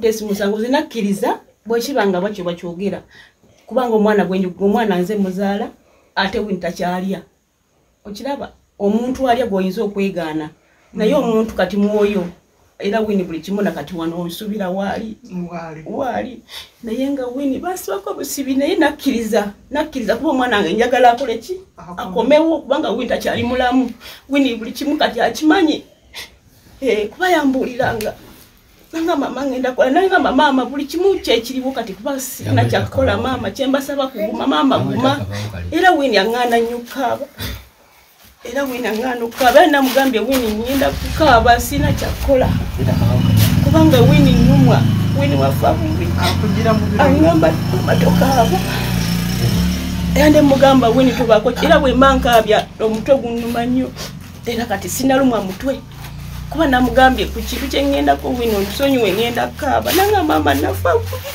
kutesi musango zinakkiriza bwekibanga bakyo bakyogera kubanga omwana gwenju omwana nze muzaala ate winta kyalya okiraba omuntu alya goyinza okwegaana naye omuntu kati mwoyo era Winnie buli kimona kati wano nsubira wali naye nga Winnie basibako busibi naye nakkiriza kuba omwana wange njagala akole ki akomewo kubanga winta kyali mulamu Winnie buli kimu kati akimanyi kuba yambuliranga nanga mama ngenda kola nanga mama buli kimu kyekiriwo kati kuba sina kyakola mama kyembasaba kuguma mama guma era Winnie angana nyuka era Winnie angana ukaba na mugambye Winnie ngenda kukaba sina kyakola kubanga Winnie nyumwa Winnie wafabubi akugira mu angamba matoka abo yande mugamba Winnie tubako era bwe mankabya omutwe gunnuma nnyo era kati sinalumwa mutwe kuba namugambye ku kintu kye ngenda ko Winnie onsonyiwe ngenda kaba nanga mama nafa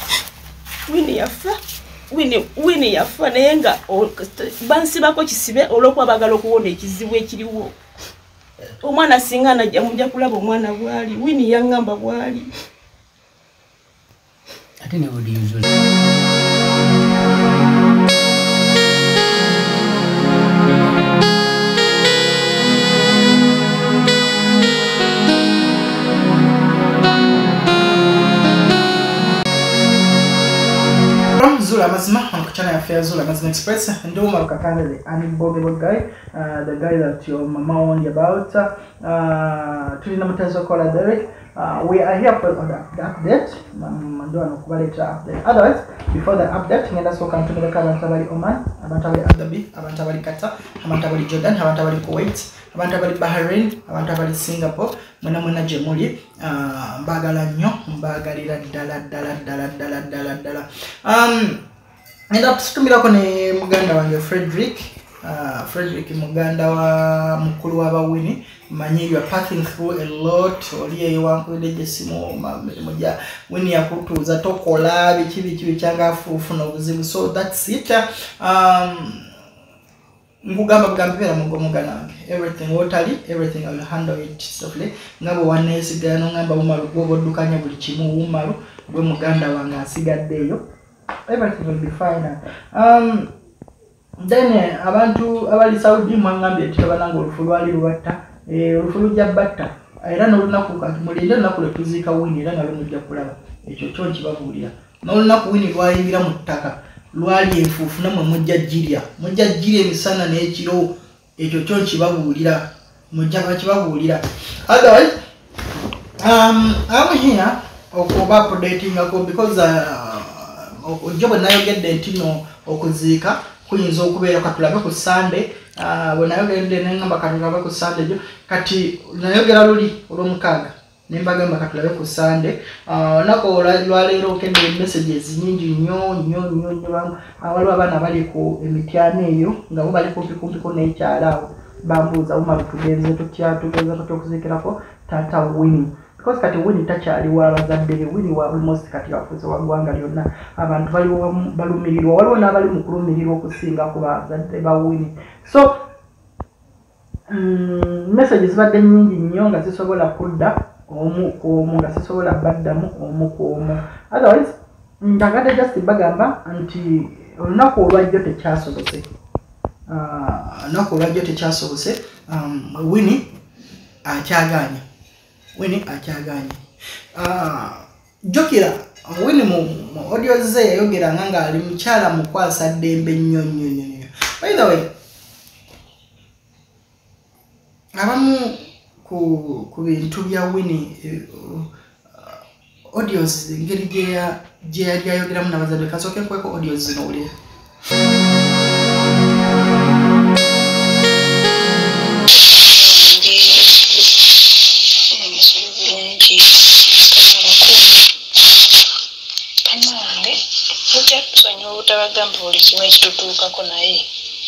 Winnie yafa naye nga bansibako kisibe olw'okuba bagala okuwona ekizibu ekiriwo omwana singa najja mujja kulaba omwana bwali Winnie yangamba bwali ate ne bodi usually Zula Mazima on Channel Affairs Zula Mazima Express and do my kakane the unbelievable guy, the guy that your mama warned you about. Derek. We are here for the update. Otherwise, before the update, let us welcome to the Abantabali Oman, Abantabali Abu Dhabi, Abantabali Qatar, Abantabali Jordan, Abantabali Kuwait, Abantabali Bahrain, Abantabali Singapore, Mwana Jemuli, Bagalanyo, Bagalila Dala. And up to me kone muganda wange Frederick muganda wa mukulu wa Winnie manyi you are passing through a lot oliye wankwede jesimo moja Winnie yakutuza tokola bikibi cyanga fufuna ubuzibu so that's it ngugamba bugambira mugana wange everything I will handle it softly ngabo wanesigano ngamba umaru gogo dukanya buli kimu umaru gwe muganda wange asigaddeyo everything will be fine. Then abantu abali Saudi mwangambye titabananga olufulwali lubatta olufulujja batta era n'olunaku kati mulinde olunaku lwetuzika Winnie era nalwo mujja kulaba ekyo kyo nkibabuulira n'olunaku Winnie lwayingira mu ttaka lwali enfuufu namwe mujja jirya emisana n'ekiro ekyo kyo nkibabuulira mujja bakibabuulira otherwise I'm here okuba updating because Ojobo nayogedde ntino okuziika kuyinza okubeera katulabe ku Sunday bwenayogedde nengamba katulabe ku Sunday jo kati nayogera luli olw'omukaaga nembagamba katulabe ku Sunday nako lwaleero okende messages nyingi nnyo waliwo abaana bali ku emityana eyo nga bo bali kumpiko n'ekyalaawo bambuuza umaru tugenze tutya okuziikirako taata Winnie because kati Winnie takyali wa bazadde Winnie wa almost kati wafuze wa gwanga lyonna abantu bali balumirirwa waliwo n'abali mu kulumirirwa okusinga ku bazadde ba Winnie so messages badde nyingi nnyo nga zisobola kudda omu nga zisobola baddamu omu otherwise ntagadde just bagamba nti olunaku olwajjo tekyasobose Winnie akyaganya jokira Winnie mu audio ze yayogera nga ali mukyala mukwasa ddembe nnyo by the way abamu ku bintu bya Winnie audios ngeri gye yayogeramu n'abazadde kasooke nkweko audios zino ulira Tabagamba buli kimu ekitutuukako naye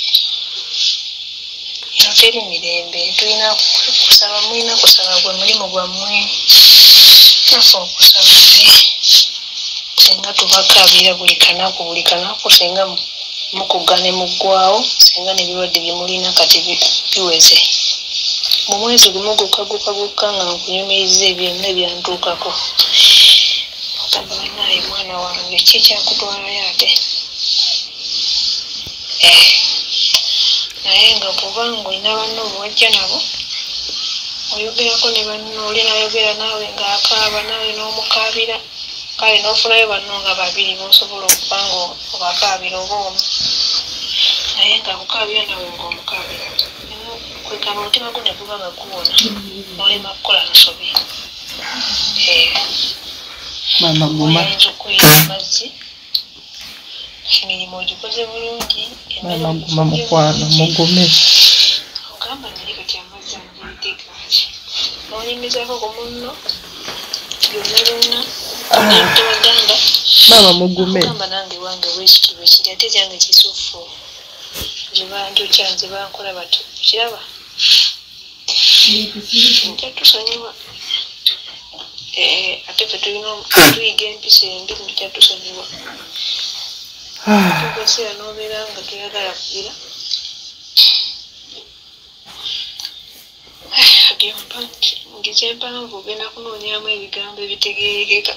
teri mirembe tulina kusaba gwe mulimu gwammwe nafe okusabaze singa tubakabira buli kanaku singa mukugane muggwawo singa n'ebirwadde bye mulina kati biweze mu mwezi gumu gukka nga nkunyumiriza ebyonna ebyantuukako mwana wange kikyakutwalayo ate naye nga kubanga olina banno bwajja nabo oyogerako ne banno oli nayogera naawe ng'akaaba naawe n'omukaabira kale n'ofunayo banno nga babiri bosobola okuba nga obakaabira oba omu naye nga kukaabira nawe ng'omukaabira kwekaba omutima gwo ne guba nga guwona n'olema kukola nsobi oyinza okuyira amazzi emirimu ogikoze bulungi ogamba naye kati amazzi angeiteekaki n'onyimizako ku munno byonna byonna tebagamba ogamba nange wange bwekitibwe kiri ate kyange kisufu gyebanjokya nze bankola bati kiraba nkyatusonyiwa ate fe tuyiga empisa embi nkyatusonyiwa tugaseera n'obeera nga toyagala kugira ngekyempanvu ogenda kunoonyamu ebigambo ebitegeerekeka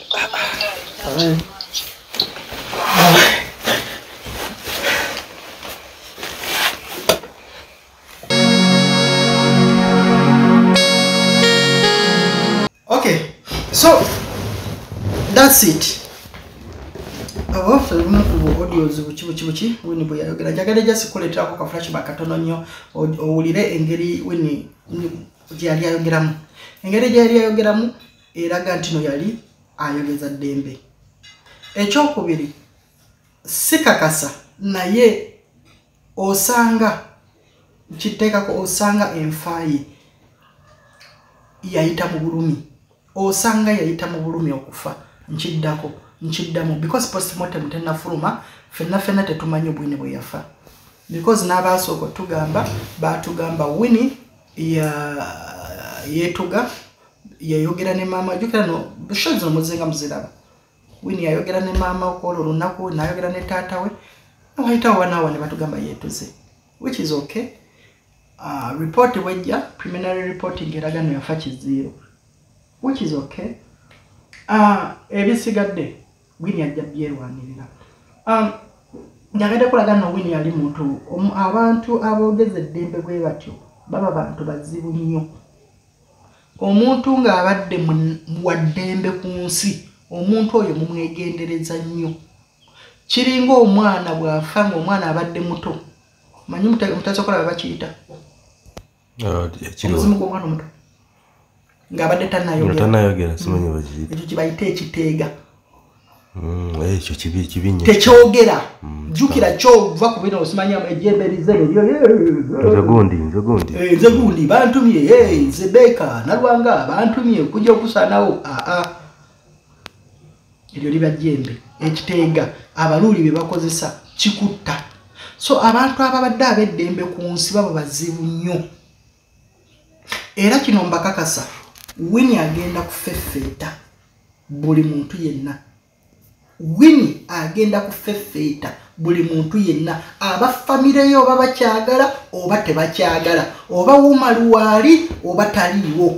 Okay, so that's it. Audios buchi Winnie bwe yayogera njagala just kuleetako ka flashback katono nnyo owulire engeri Winnie gyali ayogeramu. Engeri gyali ayogeramu eraga nti no yali ayogeza ddembe. Ekyokubiri sikakasa naye osanga kiteekako osanga enfaayi yayita mu bulumi. Osanga yayita mu bulumi okufa nchiddamu because postmortem tenafuluma fenna tetumanyi Winnie bwe yafa because n'abaasooka batugamba Winnie yetuga yayogera ne maama jukira no bushozo muzenga muziraba Winnie yayogera ne maama okolo lunaku nayogera ne taata we wayita wanawa ne batugamba yetuze which is okay. Report wejja preliminary reporting eraga no yafa kiziro which is okay. Ebisigadde Winnie ajja byerwanirira. Njagala kulaga no Winnie ali muntu abantu aboogeze ddembe bwe batyo baba bantu bazibu nnyo. Omuntu ng'abadde wa ddembe ku nsi omuntu oyo mumwegendereza nnyo. Kiringa omwana bw'afa ng'omwana abadde muto manyi mutasokola bakiyita omuzimu gw'omwana omuto ng'abadde tannayogera simanyi bakiyita ekyo kibayita ekiteega ekyo kibinnyo tekyogera jjukira kyova ku bino osimanya ejjembe lizere nze gundi bantumye nze Beka nalwanga bantumye kujja okusanawo eryo liba jjembe ekiteega abaluuli bye bakozesa kikutta. So abantu ababadde ab'eddembe ku nsi baba bazibu nnyo era kino mbakakasa Winnie agenda kufeffeeta buli muntu yenna. Winnie agenda kufeffeeta buli muntu yenna aba famire yo oba bakyagala oba tebakyagala oba wumaluwaali oba taliiwo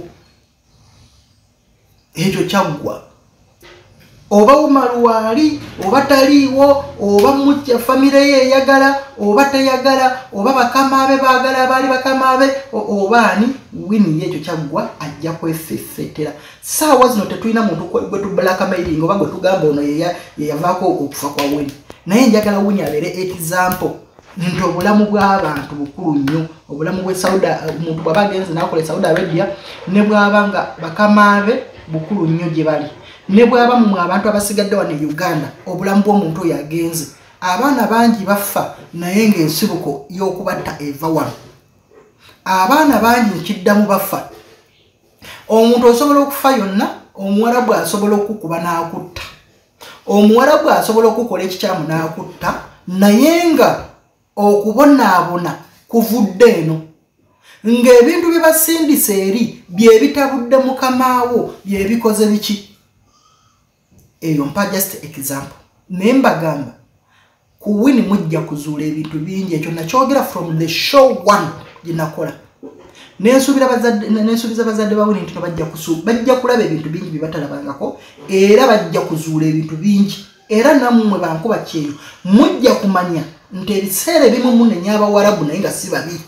ekyo kyaggwa oba wumaluwaali oba taliiwo oba mujja famire ye eyagala oba teyagala oba bakamaabe baagala abaali bakamaabe oba ani Winnie ekyo kyaggwa ajja kwefeffeetera. Saawa zino tetulina muntu gwe tublackmailing oba gwe tugamba ono yeyavaako okufa kwa Winnie naye njagala Winnie abeere example nti obulamu bw'abantu bukulu nnyo. Obulamu bwe omuntu bw'aba agenze n'akola Saudi Arabia ne bw'aba nga bakamaabe bukulu nnyo gye bali ne bw'aba mu abantu abasigadde wano e Uganda obulamu bw'omuntu oyo agenze. Abaana bangi bafa naye ng'ensibuko y'okubatta eva wano. Abaana bangi nkiddamu bafa. Omuntu osobola okufa yonna Omuwarabu asobola okukuba n'akutta. Omuwarabu asobola okukola ekikyamu n'akutta naye nga okubonaabona kuvudde eno ng'ebintu bye basindisa eri bye bitabudde mukamaawo bye bikoze biki. Eyo mpa just example. Naye mbagamba ku Winnie mujja kuzuula ebintu bingi. Ekyo nakyogera from the show one gye nakola. Nensuubiza bazadde ba Winnie nti bajja kulaba ebintu bingi bye batalabangako era bajja kuzuula ebintu bingi era nammwe bankuba kyeyo mujja kumanya nti ebiseera ebimu munenya abawarabu naye nga si babi.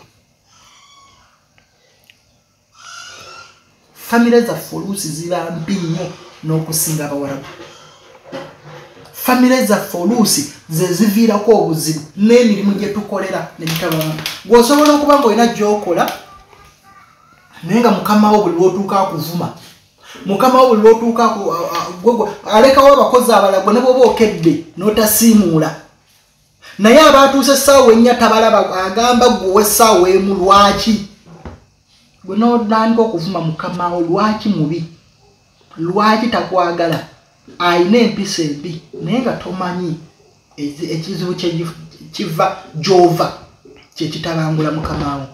Famire zaffe oluusi ziba mbi nnyo n'okusinga abawarabu. Famire zaffe oluusi ze ziviirako obuzibu n'emirimu gye tukolera ne bitabamu. Gw'osobola okuba ng'olina gy'okola naye nga mukama wo buli lw'otuuka akuvuma. Mukama wo buli lw'otuuka alekawo abakozi abalala gwe ne bw'oba okedde n'otasiimuula. Naye abaatuuse essaawa ennya tabalaba agamba gwe essaawa emu lwaki? Gwe n'otandika okuvuma mukama wo lwaki mubi? Lwaki takwagala? Ayina empisa embi naye nga tomanyi ekizibu kiva gy'ova kyekitabangula mukama wo.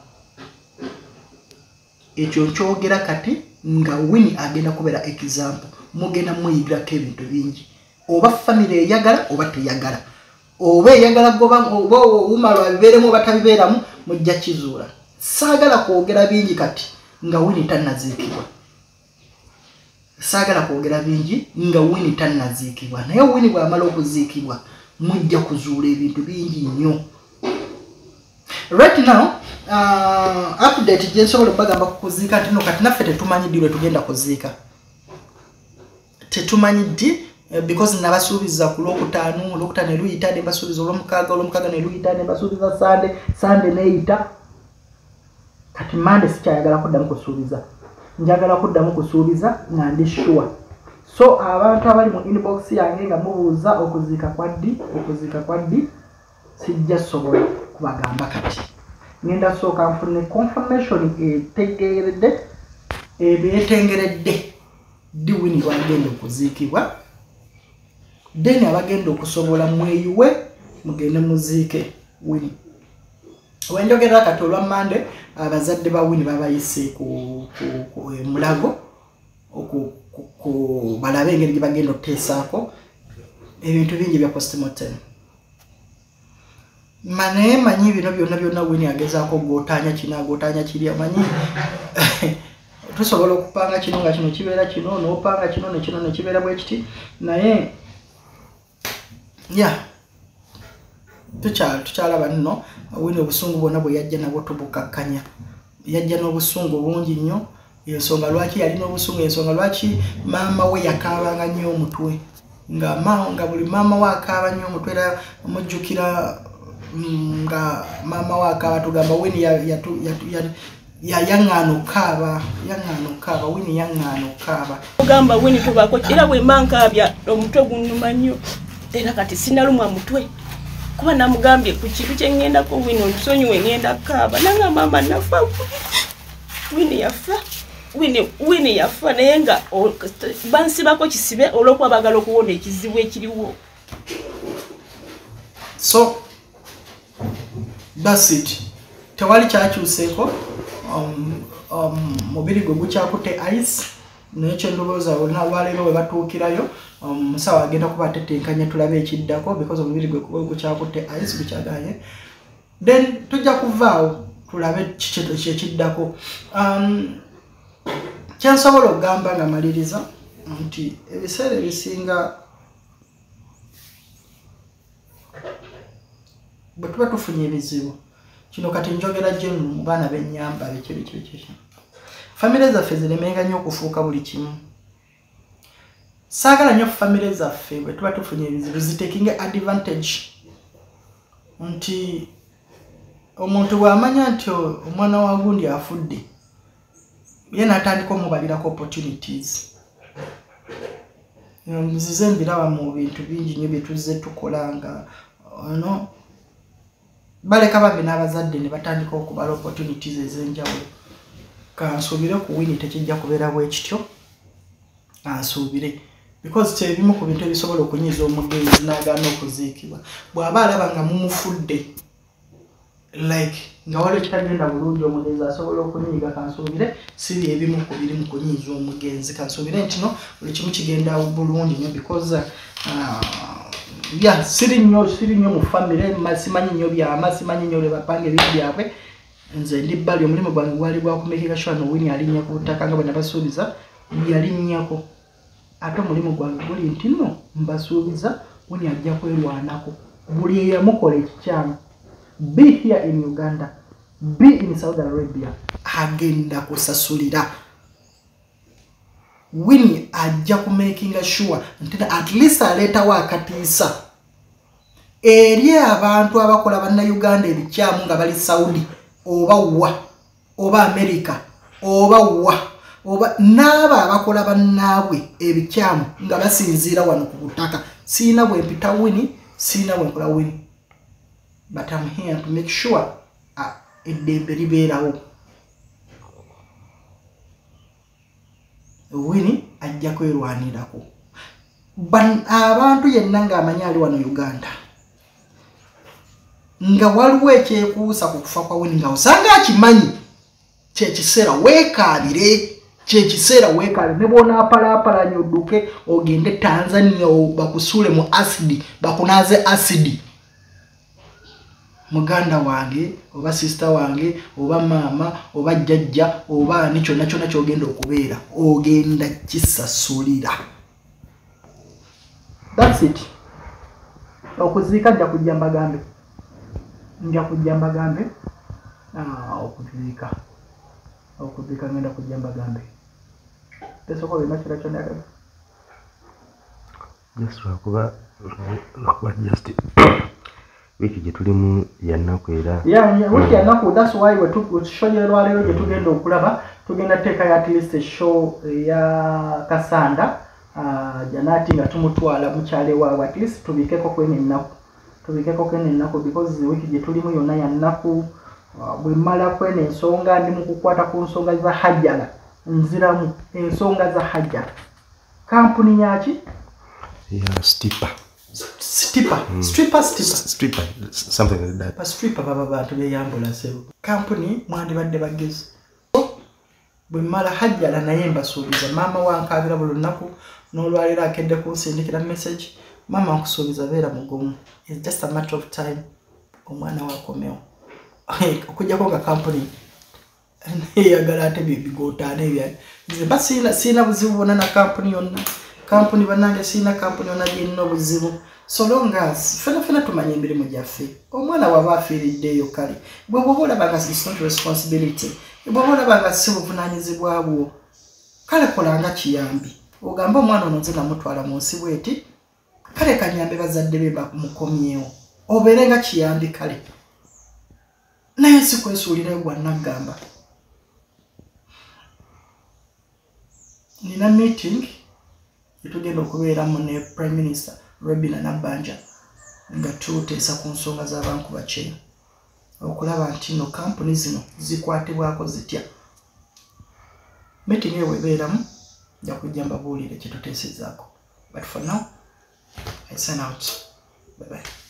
Ekyo kyogera kati nga Winnie agenda kubeera example. Mugenda muyigirako ebintu bingi. Oba famire eyagala oba teyagala. Oba eyagala goba oba umala bibeeremu oba tabibeeramu mujja kizuula. Saagala kwogera bingi kati nga Winnie tannaziikibwa. Saagala kwogera bingi nga Winnie tannaziikibwa. Naye Winnie bw'amala okuziikibwa mujja kuzuula ebintu bingi nnyo. Right now, update gye nsobola okubagamba ku kuziika nti no kati naffe tetumanyi ddi lwe tugenda kuziika. Tetumanyi ddi because nabasuubiza ku Lwokutaano ne luyita ne mbasuubiza Olwomukaaga ne luyita ne mbasuubiza Sunday neeyita. Kati Monday sikyayagala kuddamu kusuubiza. Njagala kuddamu kusuubiza nga ndi sure. So abantu abali mu inbox yange nga mubuuza okuziika kwa ddi sijja sobola kubagamba kati. Ngenda sooka nfune confirmation etengeredde ddi Winnie lwagenda okuziikibwa. Then abagenda okusobola mweyiwe mugende muziike Winnie. Wenjogera kati olwa Monday abazadde ba Winnie babayise ku Mulago balabe engeri gye bagenda okuteesaako ebintu bingi bya postmortem. Manyi bino byonna Winnie agezaako gootaanya kino agootaanya kiri amanyi tusobola okupanga kino nga kino kibeera kino n'opanga kino nekino nekibeera bwe kiti naye tukyalaba nno Winnie obusungu bwonna bwe yajja nabwo tubukakkanya. Yajja n'obusungu bungi nnyo. Ensonga lwaki yalina obusungu, ensonga lwaki maama we yakaabanga nnyo omutwe nga buli maama we akaaba nnyo omutwe era mujjukira nga maama we akaaba tugamba Winnie yaŋŋaana okukaaba Winnie yaŋŋaana okukaaba. Ogamba Winnie tubaako era bwe mankaabya omutwe gunnuma nnyo era kati sinalumwa mutwe kuba namugambye ku kintu kye ŋŋendako Winnie onsonyiwe ŋŋenda kukaaba nanga maama nafa. Winnie yafa naye nga bansibako kisibe olw'okuba bagala okuwona ekizibu ekiriwo. So that's it. Tewali kyakyuseeko. Mubiri gwe gukyakutte ice nekyo ndowooza olwaleero bwe batuukirayo musawo agenda kuba atetenkanya tulabe ekiddako because omubiri gwe gukyakutte ice gukyagaanye. Then tujja kuvaawo tulabe kyekiddako. Kyensobola okugamba nga maliriza nti ebiseera ebisinga bwe tuba tufunye ebizibu kino kati njogera gye mu baana b'ennyamba biki famire zaffe ziremenga nnyo okufuuka buli kimu. Saagala nnyo famire zaffe bwe tuba tufunye ebizibu zitekinge advantage nti omuntu bw'amanya nti omwana wa gundi afudde ye n'atandika omubalirako opportunities. Nzize mbiraba mu bintu bingi nnyo bye tuzze tukola nga baleka bambi n'abazadde ne batandika okubala opportunities ez'enjawulo. Kansuubire ku Winnie tekijja kubeera bwe kityo. Kansuubire because kyebimu ku bintu ebisobola okunyiza omugenzi n'agaana okuziikibwa bw'aba alaba nga mumufudde like nga waliwo ekitagenda bulungi omugenzi asobola okunyiiga. Kansuubire siri ebimu ku biri mu kunyiiza omugenzi. Kansuubire nti no buli kimu kigenda bulungi nnyo because siri nnyo mu famire simanyi nnyo byama simanyi nnyo bapanga ebintu byabwe. Nze ndi bbali omulimu gwange gwali gwakumekeka sure no Winnie alinnya ku ttaka nga bwe nabasuubiza yalinnyako ate omulimu gwange guli nti no mbasuubiza Winnie ajja kwerwanako buli eyamukola ekikyamu be here in Uganda be in Saudi Arabia agenda kusasulira. Winnie ajja ku making sure nti at least aletawo akatiisa eri abantu abakola banna Uganda ebikyamu nga bali Saudi oba wa oba America oba wa oba n'aba abakola bannaabwe ebikyamu nga basinziira wano ku butaka. Siina bwe mpita Winnie, siina bwe nkola Winnie, but I'm here to make sure eddembe libeerawo. Winnie ajja kwerwanirako. Abantu yenna ng'amanyi ali wano Uganda nga waliwo ekyekuusa ku kufa kwa Winnie nga osanga akimanyi kyekiseera weekaabire. Kyekiseera weekaabire ne bw'onaapalaapalanya odduke ogende Tanzania bakusuule mu acidi bakunaaze acidi. Muganda wange oba sister wange oba maama oba jjajja oba ani kyonna kyonna ky'ogenda okubeera ogenda kisasulira. That's it. Okuziika nja kujja mbagambe. Okuziika ngenda kujja mbagambe. Tesoko bina kira kyonna yakati. Just lwakuba just wiki gye tulimu ya nnaku era. Wiki ya nnaku, that's why show ya lwaleero gye tugenda okulaba. Tugenda teekayo at least show ya Kasanda. Janati nga tumutwala mukyale waawe at least tubikeko kwene ennaku because wiki gye tulimu yonna ya nnaku. Bwe mmala kwene ensonga ndi mu kukwata ku nsonga za Hajjala nziramu ensonga za Hajjala. Kampuni yaki? Stripper, something like that. But stripper baba bantu beyambula sebo. Company mwandibadde bagezi. Bwe mala Hajjala naye mbasuubiza maama wankabira buli lunaku n'olwaliro akedde kunsindikira message. Mama nkusuubiza beera mugumu. It's just a matter of time. Omwana wakomewo. Okujjako nga company eyagala ate bigotaana ebya. Nze sina buzibu bwonna na company yonna. Company banange sina company yonna gyennina obuzibu. So long as fena tumanye emirimu gyaffe. Omwana waba afiiriddeeyo kale. Bwe bwoba olabanga it's not responsibility. Bwe bwoba olabanga si buvunaanyizibwa bwo. Kale kolanga kiyambi. Ogamba omwana ono nze namutwala mu nsi bweti. Kale kanyambe bazadde be bamukomyewo. Obeerenga kiyambi kale. Naye si kwesuulirayo gwa naggamba. Nina meeting etugenda okubeeramu ne Prime Minister Robina Nabbanja nga tuteesa ku nsonga z'abankuba kyeyo okulaba nti no kampuni zino zikwatibwako zitya. Meeting eyo ebeeramu nja kujja mbabuulire kye tuteesezzaako. But for now, I sign out. Bye bye.